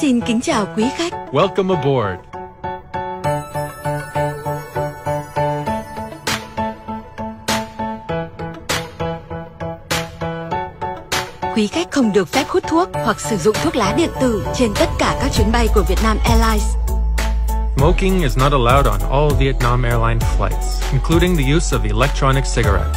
Xin kính chào quý khách. Welcome aboard. Quý khách không được phép hút thuốc hoặc sử dụng thuốc lá điện tử trên tất cả các chuyến bay của Vietnam Airlines. Smoking is not allowed on all Vietnam Airlines flights, including the use of electronic cigarettes.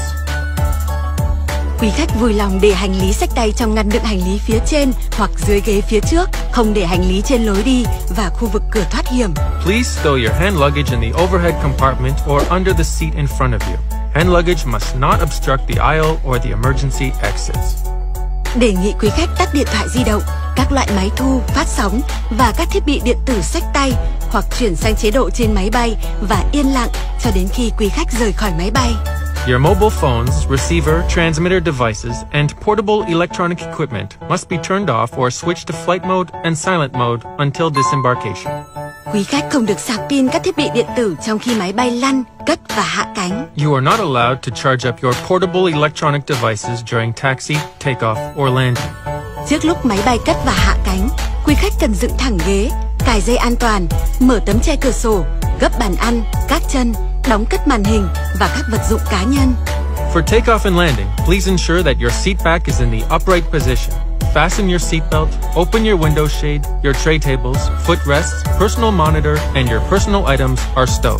Quý khách vui lòng để hành lý xách tay trong ngăn đựng hành lý phía trên hoặc dưới ghế phía trước, không để hành lý trên lối đi và khu vực cửa thoát hiểm. Please stow your hand luggage in the overhead compartment or under the seat in front of you. Hand luggage must not obstruct the aisle or the emergency exits. Đề nghị quý khách tắt điện thoại di động, các loại máy thu, phát sóng và các thiết bị điện tử xách tay hoặc chuyển sang chế độ trên máy bay và yên lặng cho đến khi quý khách rời khỏi máy bay. Your mobile phones, receiver, transmitter devices, and portable electronic equipment must be turned off or switched to flight mode and silent mode until disembarkation. Quý khách không được sạc pin các thiết bị điện tử trong khi máy bay lăn, cất và hạ cánh. You are not allowed to charge up your portable electronic devices during taxi, takeoff, or landing. Trước lúc máy bay cất và hạ cánh, quý khách cần dựng thẳng ghế, cài dây an toàn, mở tấm che cửa sổ, gấp bàn ăn, các chân, đóng cất màn hình và các vật dụng cá nhân. For takeoff and landing, please ensure that your seat back is in the upright position. Fasten your seatbelt, open your window shade, your tray tables, footrests, personal monitor, and your personal items are stowed.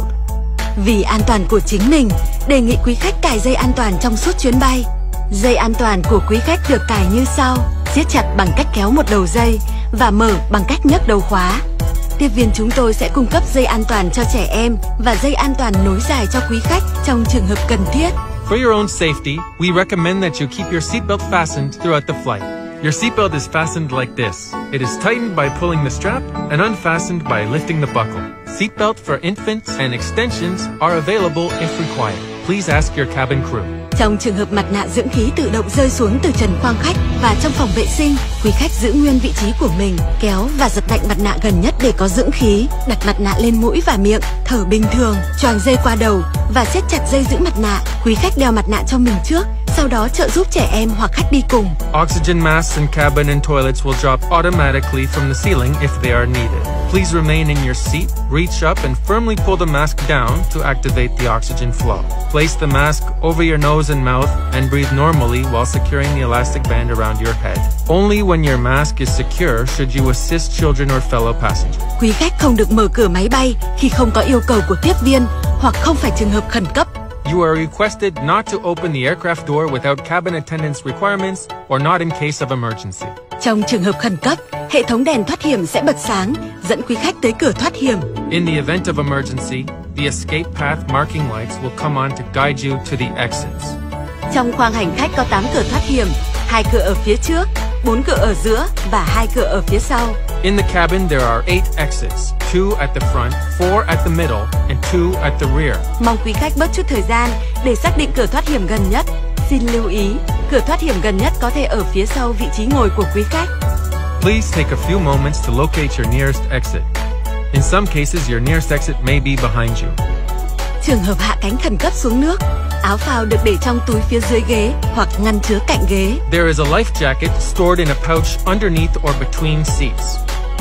Vì an toàn của chính mình, đề nghị quý khách cài dây an toàn trong suốt chuyến bay. Dây an toàn của quý khách được cài như sau: siết chặt bằng cách kéo một đầu dây và mở bằng cách nhấc đầu khóa. Tiếp viên chúng tôi sẽ cung cấp dây an toàn cho trẻ em và dây an toàn nối dài cho quý khách trong trường hợp cần thiết. For your own safety, we recommend that you keep your seatbelt fastened throughout the flight. Your seatbelt is fastened like this. It is tightened by pulling the strap and unfastened by lifting the buckle. Seatbelt for infants and extensions are available if required. Please ask your cabin crew. Trong trường hợp mặt nạ dưỡng khí tự động rơi xuống từ trần khoang khách và trong phòng vệ sinh, quý khách giữ nguyên vị trí của mình, kéo và giật mạnh mặt nạ gần nhất để có dưỡng khí, đặt mặt nạ lên mũi và miệng, thở bình thường, choàng dây qua đầu và siết chặt dây giữ mặt nạ. Quý khách đeo mặt nạ cho mình trước, sau đó trợ giúp trẻ em hoặc khách đi cùng. Oxygen masks in cabin and toilets will drop automatically from the ceiling if they are needed. Please remain in your seat, reach up and firmly pull the mask down to activate the oxygen flow. Place the mask over your nose and mouth and breathe normally while securing the elastic band around your head. Only when your mask is secure should you assist children or fellow passengers. Quý khách không được mở cửa máy bay khi không có yêu cầu của tiếp viên hoặc không phải trường hợp khẩn cấp. You are requested not to open the aircraft door without cabin attendance requirements or not in case of emergency. Trong trường hợp khẩn cấp, hệ thống đèn thoát hiểm sẽ bật sáng, dẫn quý khách tới cửa thoát hiểm. In the event of emergency, the escape path marking lights will come on to guide you to the exits. Trong khoang hành khách có 8 cửa thoát hiểm, 2 cửa ở phía trước, 4 cửa ở giữa và 2 cửa ở phía sau. In the cabin there are 8 exits, 2 at the front, 4 at the middle, and 2 at the rear. Mong quý khách bớt chút thời gian để xác định cửa thoát hiểm gần nhất. Xin lưu ý, cửa thoát hiểm gần nhất có thể ở phía sau vị trí ngồi của quý khách. Please take a few moments to locate your nearest exit. In some cases, your nearest exit may be behind you. Trường hợp hạ cánh khẩn cấp xuống nước, áo phao được để trong túi phía dưới ghế hoặc ngăn chứa cạnh ghế. There is a life jacket stored in a pouch underneath or between seats.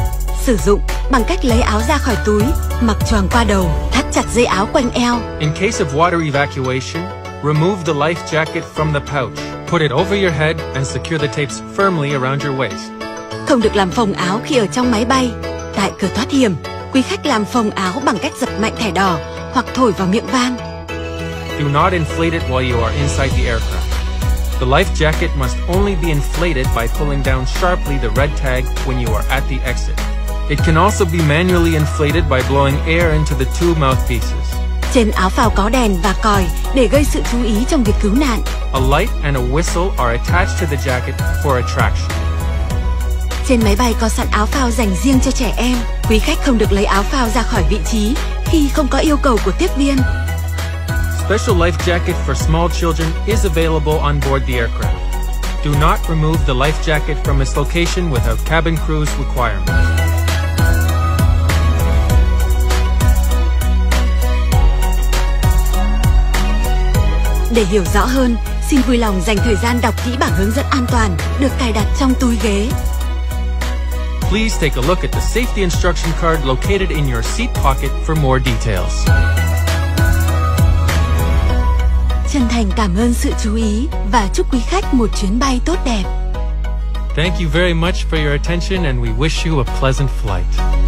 Sử dụng bằng cách lấy áo ra khỏi túi, mặc choàng qua đầu, thắt chặt dây áo quanh eo. In case of water evacuation, remove the life jacket from the pouch. Put it over your head and secure the tapes firmly around your waist. Không được làm phồng áo khi ở trong máy bay. Tại cửa thoát hiểm, quý khách làm phồng áo bằng cách giật mạnh thẻ đỏ hoặc thổi vào miệng van. Do not inflate it while you are inside the aircraft. The life jacket must only be inflated by pulling down sharply the red tag when you are at the exit. It can also be manually inflated by blowing air into the 2 mouthpieces. Trên áo phao có đèn và còi để gây sự chú ý trong việc cứu nạn. A light and a whistle are attached to the jacket for attraction. Trên máy bay có sẵn áo phao dành riêng cho trẻ em. Quý khách không được lấy áo phao ra khỏi vị trí khi không có yêu cầu của tiếp viên. Special life jacket for small children is available on board the aircraft. Do not remove the life jacket from its location without cabin crew's requirement. Để hiểu rõ hơn, xin vui lòng dành thời gian đọc kỹ bảng hướng dẫn an toàn được cài đặt trong túi ghế. Please take a look at the safety instruction card located in your seat pocket for more details. Chân thành cảm ơn sự chú ý và chúc quý khách một chuyến bay tốt đẹp. Thank you very much for your attention, and we wish you a pleasant flight.